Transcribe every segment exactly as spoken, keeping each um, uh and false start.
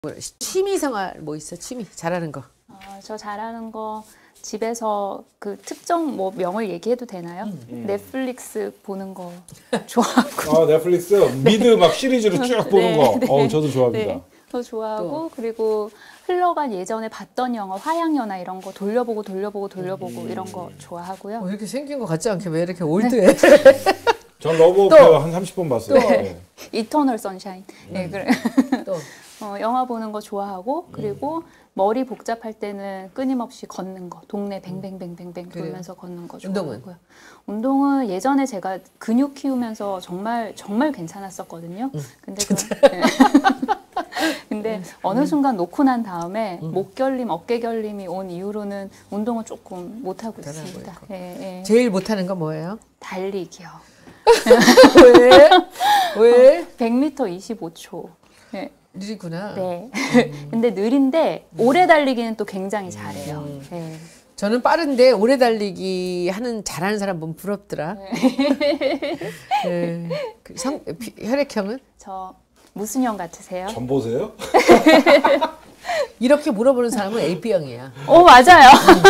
취미생활 뭐 있어? 취미 잘하는 거. 어, 저 잘하는 거 집에서 그 특정 뭐 명을 얘기해도 되나요? 음. 넷플릭스 보는 거 좋아하고. 아 넷플릭스 미드 막 시리즈로 쭉 보는 네, 거. 네. 어 저도 좋아합니다. 네, 저 좋아하고 또. 그리고 흘러간 예전에 봤던 영화 화양연화 이런 거 돌려보고 돌려보고 돌려보고 음. 이런 거 좋아하고요. 뭐 이렇게 생긴 거 같지 않게 왜 이렇게 올드해? 전 러브 또. 오페어 한 삼십 번 봤어요. 네. 네. 이터널 선샤인. 네, 그래. 또 어, 영화 보는 거 좋아하고 그리고 음. 머리 복잡할 때는 끊임없이 걷는 거, 동네 뱅뱅뱅뱅뱅 돌면서 걷는 거 좋아하고요. 운동은? 운동은 예전에 제가 근육 키우면서 정말 정말 괜찮았었거든요. 음. 근데 그, 네. 근데 어느 순간 놓고 난 다음에 음. 목 결림, 어깨 결림이 온 이후로는 운동을 조금 못 하고 잘하고 있습니다. 있고. 예, 예. 제일 못하는 건 뭐예요? 달리기요. 왜? 왜? 백 미터 이십오 초. 네. 느리구나. 네. 근데 느린데 오래 달리기는 또 굉장히 잘해요. 음. 네. 저는 빠른데 오래 달리기 하는 잘하는 사람 보면 부럽더라. 네. 그 성, 피- 혈액형은? 저 무슨 형 같으세요? 전 보세요? 이렇게 물어보는 사람은 에이비형이야. 오 맞아요.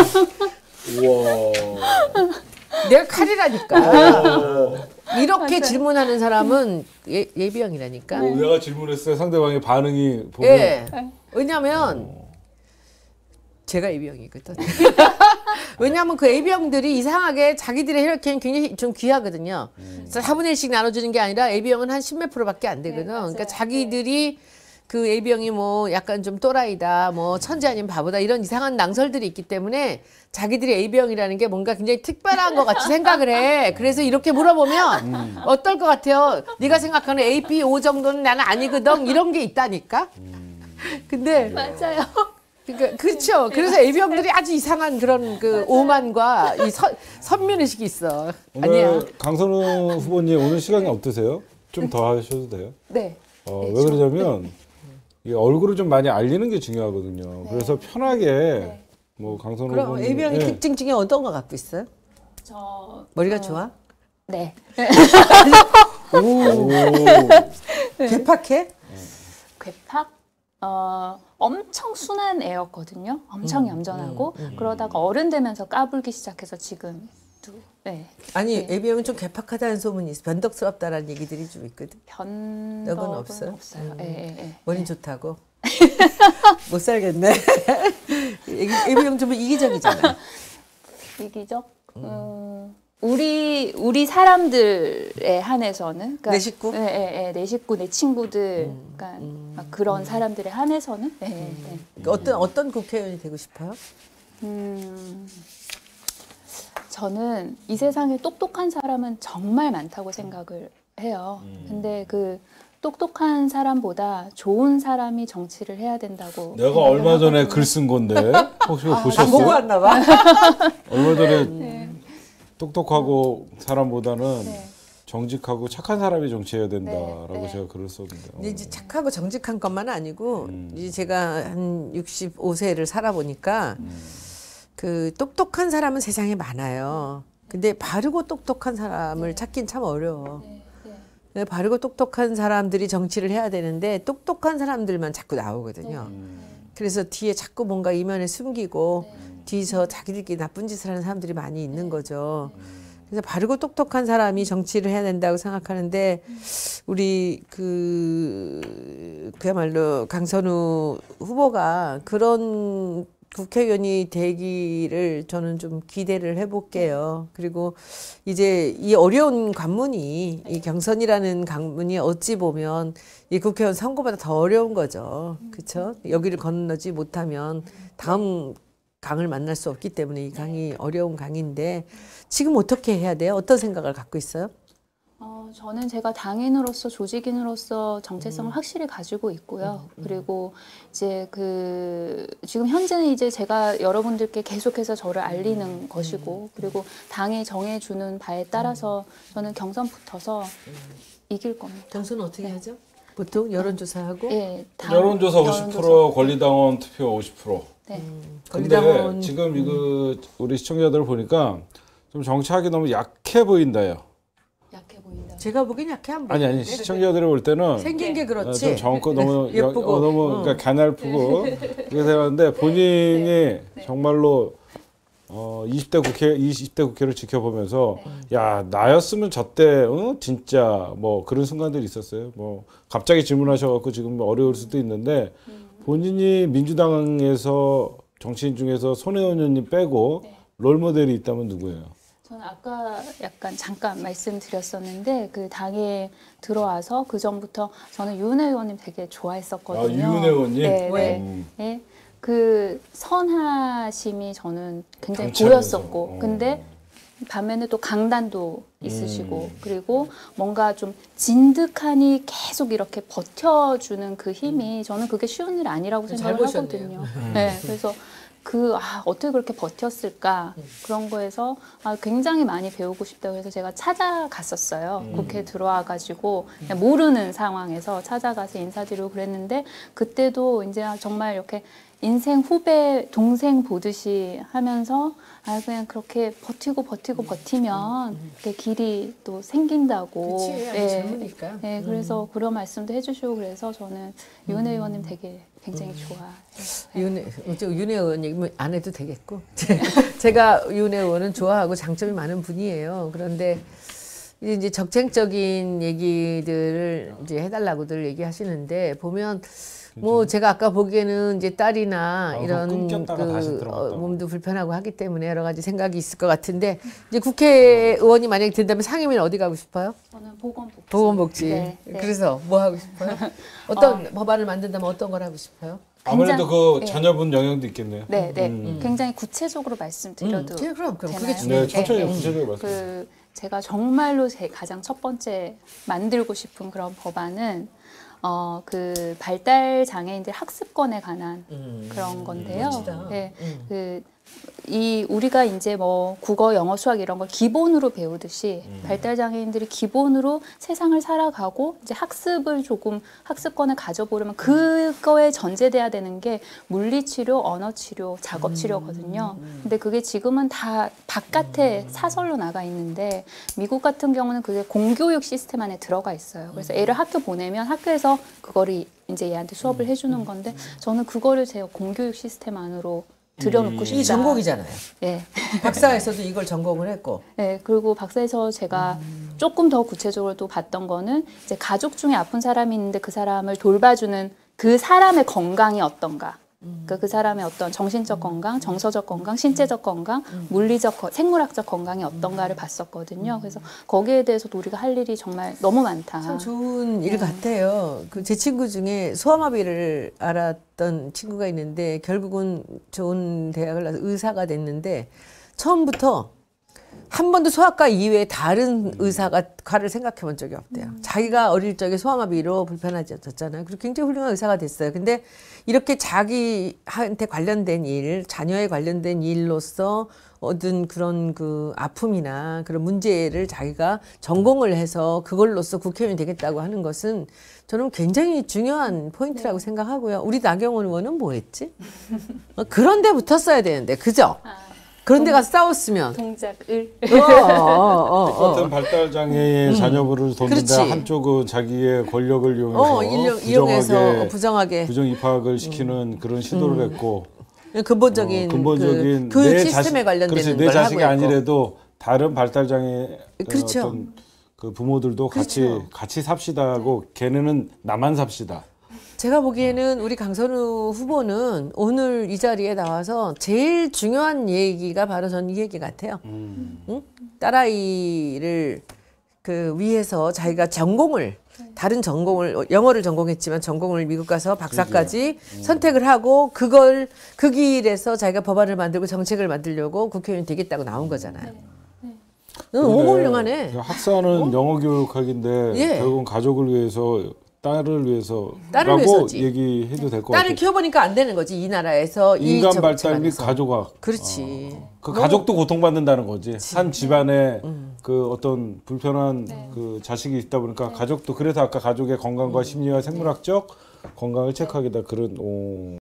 우와. 내가 칼이라니까. 어, 이렇게 맞아요. 질문하는 사람은 예, 예비형이라니까. 뭐 내가 질문했어요. 상대방의 반응이 보면 예. 왜냐면 제가 에이비형이거든. 왜냐하면 그 에이비형들이 이상하게 자기들의 혈액형이 굉장히 좀 귀하거든요. 그래서 사분의 일씩 나눠주는 게 아니라 에이비형은 한 십몇 프로밖에 안 되거든. 네, 맞아요. 그러니까 자기들이 그 에이비형이 뭐 약간 좀 또라이다, 뭐 천재 아니면 바보다 이런 이상한 낭설들이 있기 때문에 자기들이 에이비형이라는 게 뭔가 굉장히 특별한 것 같이 생각을 해. 그래서 이렇게 물어보면 어떨 것 같아요? 네가 생각하는 에이비오 정도는 나는 아니거든. 이런 게 있다니까. 근데 맞아요. 그러니까 그렇죠. 그래서 에이비형들이 아주 이상한 그런 그 오만과 이 선, 선민의식이 있어. 아니야. 오늘 강선우 후보님 오늘 시간이 어떠세요? 좀 더 하셔도 돼요? 네. 어, 네, 왜 그러냐면 이 얼굴을 좀 많이 알리는 게 중요하거든요. 네. 그래서 편하게 네. 뭐 강선우 그럼 후보님 에이비형의 예. 특징 중에 어떤 거 갖고 있어요? 저 머리가 어, 좋아? 네. 오. 괴팍해? 괴팍? 어, 엄청 순한 애였거든요. 엄청 얌전하고 그러다가 어른 되면서 까불기 시작해서 지금 또 네. 아니 네. 에이비형은 좀 괴팍하다는 소문이 있어. 변덕스럽다라는 얘기들이 좀 있거든. 변덕은 너건 없어요? 없어요. 음. 예, 예, 예. 머리 좋다고. 못 살겠네. 에이비형 좀 이기적이잖아. 이기적? 음, 우리 우리 사람들에 한해서는 그러니까, 내 식구? 예, 예, 예, 내 식구, 내 친구들, 음, 그러니까 음, 막 그런 음. 사람들에 한해서는 예, 예, 예. 어떤 어떤 국회의원이 되고 싶어요? 음, 저는 이 세상에 똑똑한 사람은 정말 많다고 생각을 해요. 근데 그 똑똑한 사람보다 좋은 사람이 정치를 해야 된다고. 내가 생각을 얼마 전에 하거든요. 글 쓴 건데 혹시 아, 보셨어요? 보고 왔나 봐. 얼마 전에 네. 똑똑하고 사람보다는 네. 정직하고 착한 사람이 정치해야 된다라고 네, 네. 제가 글을 썼는데. 근데 이제 착하고 정직한 것만 아니고 음. 이제 제가 한 육십오 세를 살아보니까 음. 그 똑똑한 사람은 세상에 많아요. 근데 바르고 똑똑한 사람을 찾긴 참 어려워. 네, 네. 네, 바르고 똑똑한 사람들이 정치를 해야 되는데 똑똑한 사람들만 자꾸 나오거든요. 음. 그래서 뒤에 자꾸 뭔가 이면에 숨기고 네. 뒤에서 자기들끼리 나쁜 짓을 하는 사람들이 많이 있는 거죠. 음. 그래서 바르고 똑똑한 사람이 정치를 해야 된다고 생각하는데 우리 그 그야말로 강선우 후보가 그런 국회의원이 되기를 저는 좀 기대를 해볼게요. 그리고 이제 이 어려운 관문이 이 경선이라는 관문이 어찌 보면 이 국회의원 선거보다 더 어려운 거죠. 그렇죠? 여기를 건너지 못하면 다음 강을 만날 수 없기 때문에 이 강이 어려운 강인데 지금 어떻게 해야 돼요? 어떤 생각을 갖고 있어요? 어, 저는 제가 당인으로서 조직인으로서 정체성을 음. 확실히 가지고 있고요. 그리고 이제 그 지금 현재는 이제 제가 여러분들께 계속해서 저를 알리는 음. 것이고 그리고 당이 정해주는 바에 따라서 저는 경선 붙어서 이길 겁니다. 경선은 어떻게 하죠? 보통 여론조사하고 예, 당- 여론조사 오십 퍼센트, 권리당원 투표 오십 퍼센트. 네. 근데 권리당원 지금 이거 우리 시청자들 보니까 좀 정치하기 너무 약해 보인다요. 약해 보인다. 제가 보기엔 약해 안 보여. 아니 아니 시청자들이 볼 때는 생긴 게 어, 그렇지. 좀 정확고 너무 예쁘고. 어, 너무 어. 그러니까 가냘프고 그렇게 생각하는데 본인이 정말로 어, 이십 대 국회 이십 대 국회를 지켜보면서 야 나였으면 저때 어? 진짜 뭐 그런 순간들이 있었어요. 뭐 갑자기 질문하셔갖고 지금 어려울 수도 있는데 본인이 민주당에서 정치인 중에서 손혜원 의원님 빼고 네. 롤 모델이 있다면 누구예요? 저는 아까 약간 잠깐 말씀드렸었는데 그 당에 들어와서 그 전부터 저는 유은혜 의원님 되게 좋아했었거든요. 아, 유은혜 의원님? 네, 왜? 네. 음. 네. 그 선하심이 저는 굉장히 당차면서. 보였었고, 어. 근데 반면에 또 강단도 있으시고, 음. 그리고 뭔가 좀 진득하니 계속 이렇게 버텨주는 그 힘이 저는 그게 쉬운 일 아니라고 잘 생각을 보셨네요. 하거든요. 네, 그래서 그, 아, 어떻게 그렇게 버텼을까? 음. 그런 거에서 아, 굉장히 많이 배우고 싶다고 해서 제가 찾아갔었어요. 음. 국회에 들어와가지고 그냥 모르는 상황에서 찾아가서 인사드리고 그랬는데 그때도 이제 정말 이렇게 인생 후배, 동생 보듯이 하면서 아, 그냥 그렇게 버티고 버티고 버티면 그 길이 또 생긴다고. 그치, 아직 예. 젊으니까. 네, 그래서 그런 말씀도 해주시고 그래서 저는 유은혜 의원님 되게 굉장히 좋아해요. 네. 윤혜, 저 윤혜 의원 얘기 안 해도 되겠고. 제가 윤혜 의원은 좋아하고 장점이 많은 분이에요. 그런데 이제 적쟁적인 얘기들을 이제 해달라고들 얘기하시는데 보면 뭐 제가 아까 보기에는 이제 딸이나 아, 이런 끊겼다가 다시 그 들어갔다고. 어, 몸도 불편하고 하기 때문에 여러 가지 생각이 있을 것 같은데 이제 국회의원이 만약에 된다면 상임위는 어디 가고 싶어요? 저는 보건복지. 보건복지. 네, 네. 그래서 뭐 하고 싶어요? 어떤 법안을 만든다면 어떤 걸 하고 싶어요? 아무래도 굉장히- 그 네. 자녀분 영향도 있겠네요. 네, 네. 음. 굉장히 구체적으로 말씀드려도 음, 그럼 그럼 그게 되나요? 중요해요. 네, 천천히 네, 네. 구체적으로 말씀해 주세요. 그 제가 정말로 제 가장 첫 번째 만들고 싶은 그런 법안은 어, 그 발달 장애인들 학습권에 관한 음. 그런 건데요. 멋지다. 네, 음. 그 이 우리가 이제 뭐 국어, 영어, 수학 이런 걸 기본으로 배우듯이 음. 발달 장애인들이 기본으로 세상을 살아가고 이제 학습을 조금 학습권을 가져보려면 그거에 전제돼야 되는 게 물리 치료, 언어 치료, 작업 치료거든요. 근데 그게 지금은 다 바깥에 사설로 나가 있는데 미국 같은 경우는 그게 공교육 시스템 안에 들어가 있어요. 그래서 애를 학교 보내면 학교에서 그거를 이제 얘한테 수업을 해주는 건데 저는 그거를 제 공교육 시스템 안으로 들여놓고 싶다. 이 전공이잖아요. 예. 박사에서도 이걸 전공을 했고. 네, 그리고 박사에서 제가 조금 더 구체적으로 또 봤던 거는 이제 가족 중에 아픈 사람이 있는데 그 사람을 돌봐주는 그 사람의 건강이 어떤가. 그러니까 그 사람의 어떤 정신적 건강, 정서적 건강, 신체적 건강, 물리적, 거- 생물학적 건강이 어떤가를 봤었거든요. 그래서 거기에 대해서도 우리가 할 일이 정말 너무 많다. 참 좋은 일 같아요. 그 제 친구 중에 소아마비를 알았던 친구가 있는데 결국은 좋은 대학을 나서 의사가 됐는데 처음부터 한 번도 소아과 이외에 다른 의사가 과를 생각해 본 적이 없대요. 자기가 어릴 적에 소아마비로 불편해졌잖아요. 그리고 굉장히 훌륭한 의사가 됐어요. 근데 이렇게 자기한테 관련된 일, 자녀에 관련된 일로서 얻은 그런 그 아픔이나 그런 문제를 자기가 전공을 해서 그걸로써 국회의원이 되겠다고 하는 것은 저는 굉장히 중요한 포인트라고 생각하고요. 우리 나경원 의원은 뭐 했지? 어, 그런 데 붙었어야 되는데, 그죠? 그런 데 가서 싸웠으면. 동작을. 어, 어, 어, 똑같은 어. 발달 장애의 자녀분을 돕는데 그렇지. 한쪽은 자기의 권력을 이용해서 어, 일용, 이용해서 부정하게 부정하게 부정 입학을 시키는 그런 시도를 했고 근본적인, 어, 근본적인 그 교육 내 시스템에 자식- 관련된 그렇지, 걸 내 자식이 하고 있고. 아니래도 다른 발달 장애 그렇죠. 어떤 그 부모들도 같이 그렇죠. 같이 삽시다 하고 걔네는 나만 삽시다. 제가 보기에는 우리 강선우 후보는 오늘 이 자리에 나와서 제일 중요한 얘기가 바로 전 이 얘기 같아요. 음. 응? 딸아이를 그 위해서 자기가 전공을 다른 전공을 영어를 전공했지만 전공을 미국 가서 박사까지 선택을 하고 그걸 그 길에서 자기가 법안을 만들고 정책을 만들려고 국회의원이 되겠다고 나온 거잖아요. 너무 훌륭하네. 학사는 영어 교육학인데 예. 결국은 가족을 위해서 딸을 위해서라고 딸을 위해서지. 얘기해도 될 것 딸을 같아요. 키워보니까 안 되는 거지 이 나라에서 이 인간 정- 발달 및 집안에서. 가족학. 그렇지. 그 너무- 가족도 고통받는다는 거지. 한 집안에 그 어떤 불편한 그 자식이 있다 보니까 가족도 그래서 아까 가족의 건강과 심리와 생물학적 건강을 체크하겠다 그런 오.